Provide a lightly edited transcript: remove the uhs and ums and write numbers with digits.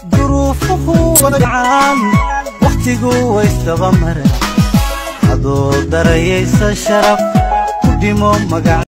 ظروفه ودعان وقتيقو ويستغمر هذو دريس الشرف وديمو مقع